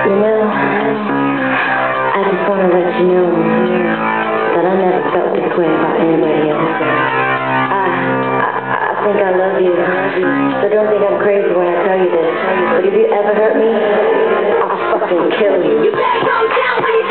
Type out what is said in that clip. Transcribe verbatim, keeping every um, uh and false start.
You know, I just want to let you know that I never felt this way about anybody else. I, I, I think I love you, so don't think I'm crazy when I tell you this. But if you ever hurt me, I'll fucking kill you. You better calm down when you